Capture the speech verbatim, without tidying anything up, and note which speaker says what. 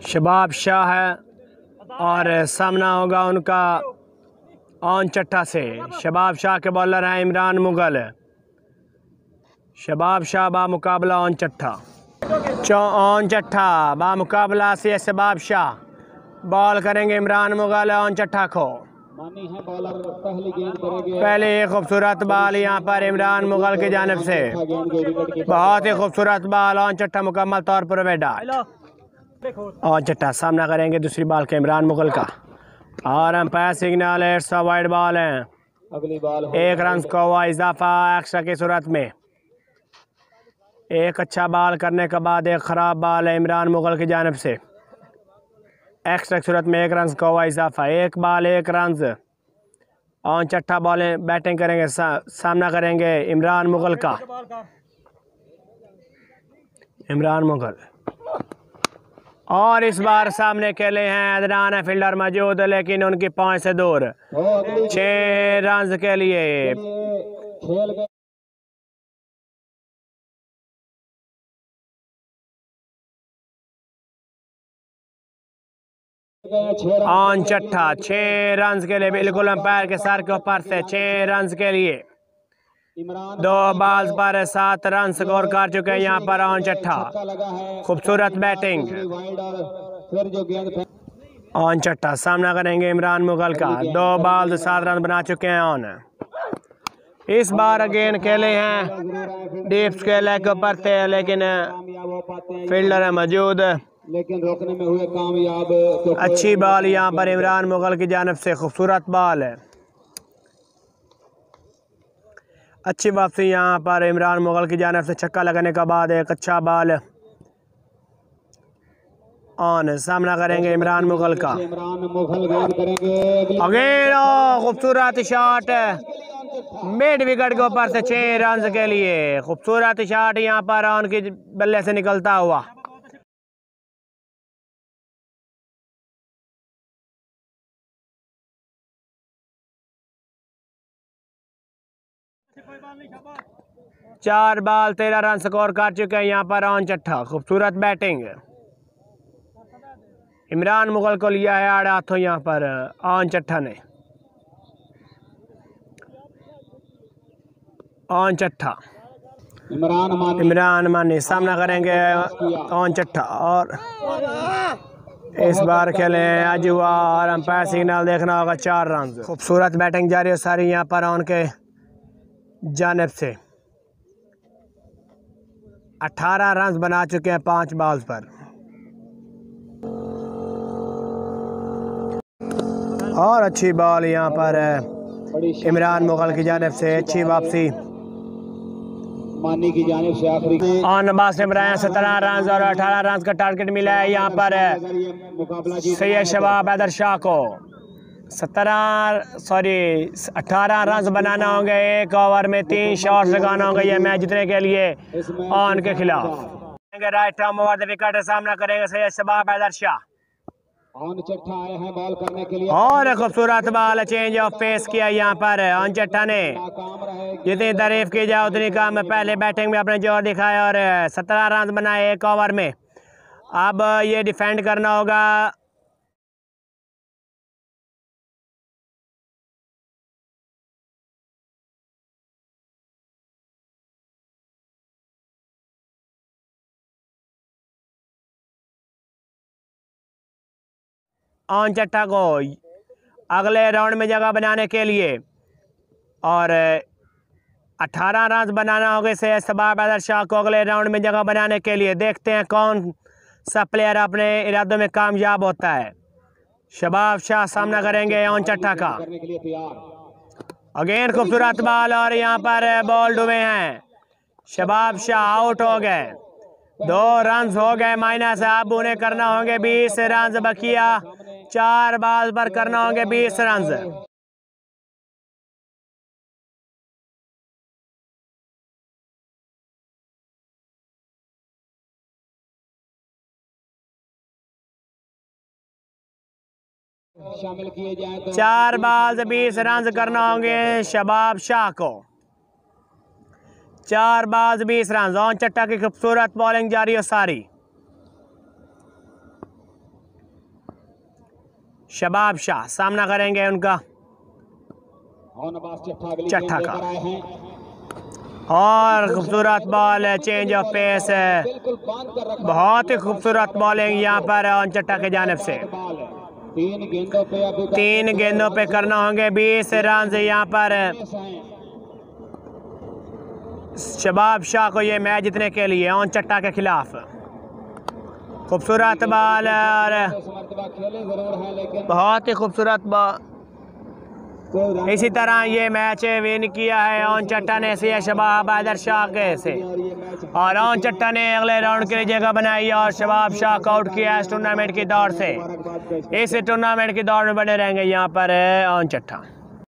Speaker 1: शबाब शाह है और सामना होगा उनका ऑन चट्टा से। शबाब शाह के बॉलर हैं इमरान मुगल। शबाब शाह बा मुकाबला ऑन चट्टा। चौ ऑन चट्टा बा मुकाबला से शबाब शाह। बॉल करेंगे इमरान मुगल ऑन चट्टा को। पहले एक खूबसूरत बॉल यहाँ पर इमरान मुगल की जानिब से। बहुत ही खूबसूरत बॉल ऑन चट्टा मुकम्मल तौर पर वेडा ऑन चट्टा। सामना करेंगे दूसरी बॉल के इमरान मुगल का और umpire signal it's a wide ball है। एक रन को हुआ इजाफा एक्स्ट्रा की सूरत में। एक अच्छा बॉल करने के बाद एक ख़राब बॉल है इमरान मुगल की जानिब से। एक्स्ट्रा की सूरत में एक रन का हुआ इजाफा। एक बॉल एक रन ऑन चट्टा बॉलिंग बैटिंग करेंगे। सा, सामना करेंगे इमरान मुगल का। इमरान मुगल और इस बार सामने खेले हैं अदनान है फील्डर मौजूद, लेकिन उनकी पहुंच से दूर। छह रन के लिए ऑन चट्टा छह रन के लिए बिल्कुल अंपायर के सर के ऊपर से छह रन के लिए। दो बॉल्स पर सात रन स्कोर कर चुके हैं यहाँ पर ऑन चट्टा। खूबसूरत बैटिंग ऑन चट्टा। सामना करेंगे इमरान मुगल का। दो बॉल सात रन बना चुके हैं ऑन। इस बार अगेन खेले हैं डीप के लेग के ऊपर थे, लेकिन फील्डर है मौजूद,
Speaker 2: लेकिन रोकने में हुए कामयाब।
Speaker 1: अच्छी बॉल यहाँ पर इमरान मुगल की जानिब से। खूबसूरत बॉल है। अच्छी वापसी यहाँ पर इमरान मुगल की जानिब से। छक्का लगने के बाद एक अच्छा बॉल ऑन। सामना करेंगे इमरान मुगल का।
Speaker 2: इमरान मुगल गेंद करेंगे
Speaker 1: अगेन खूबसूरत शॉट मिड विकेट के ऊपर से छह रन के लिए। खूबसूरत शॉट यहाँ पर ऑन की बल्ले से निकलता हुआ। चार बॉल तेरह रन स्कोर कर चुके हैं यहाँ पर ऑन चट्टा। खूबसूरत बैटिंग इमरान मुगल को लिया है आड़े हाथों यहाँ पर ऑन चट्टा ने। ऑन चट्टा
Speaker 2: इमरान मानी
Speaker 1: इमरान मानी सामना करेंगे ऑन चट्टा और इस बार खेले आज हुआ और अंपायर सिग्नल देखना होगा चार रन। खूबसूरत बैटिंग जारी है सारी यहाँ पर ऑन के जानिब से। अठारह रन बना चुके हैं पांच बॉल्स पर। और अच्छी बॉल यहाँ पर इमरान मुगल की जानिब से। अच्छी वापसी
Speaker 2: मानी की जानिब से। आखिरी
Speaker 1: ऑन नवाज ने बनाया सत्रह रन और अठारह रन का टारगेट मिला है यहाँ पर सैयद शबाब हैदर शाह को। सत्रह सॉरी अठारह रन बनाना होंगे एक ओवर में। तीन शॉट्स लगाना होंगे ये मैच जीतने के लिए ऑन के खिलाफ। Right arm over the wicket सामना करेंगे सैयद शबाब हैदर शाह।
Speaker 2: ऑन चट्टा आए हैं बॉल करने के लिए
Speaker 1: और खूबसूरत बॉल चेंज ऑफ पेस किया यहाँ पर ऑन चट्टा ने। जितनी तारीफ की जाए उतनी कम। पहले बैटिंग में अपने जोर दिखाया और सत्रह रन बनाए एक ओवर में। अब ये डिफेंड करना होगा। ऑन चट्टा को अगले राउंड में जगह बनाने के लिए और अठारह रन बनाना होगा सैयद शबाब हैदर शाह को अगले राउंड में जगह बनाने के लिए। देखते हैं कौन सा प्लेयर अपने इरादों में कामयाब होता है। शबाब शाह सामना करेंगे ऑन चट्टा का। अगेन खूबसूरत बॉल और यहाँ पर बॉल डूबे हैं। शबाब शाह आउट हो गए। दो रन हो गए माइनस। अब उन्हें करना होंगे बीस रन बकिया। चार बॉल पर करना होंगे बीस रन।
Speaker 2: शामिल किए जाए तो
Speaker 1: चार बॉल बीस रन करना होंगे शबाब शाह को। चार बॉल बीस रन। ऑन चट्टा की खूबसूरत बॉलिंग जारी है सारी। शबाब शाह सामना करेंगे उनका चट्ठा का। और खूबसूरत बॉल, चेंज ऑफ पेस, बहुत ही खूबसूरत बॉलिंग यहाँ पर ऑन चट्टा की जानिब से। तीन गेंदों पे करना होंगे बीस रन यहाँ पर शबाब शाह को ये मैच जीतने के लिए ऑन चट्टा के खिलाफ। खूबसूरत बॉल और बहुत ही खूबसूरत बॉल। इसी तरह ये मैच विन किया है ऑन चट्टा ने सी शबाब हैदर शाह के से, और ऑन चट्टा ने अगले राउंड के लिए जगह बनाई और शबाब शाह को आउट किया इस टूर्नामेंट की दौड़ से। इस टूर्नामेंट की दौड़ में बने रहेंगे यहाँ पर ऑन चट्टा।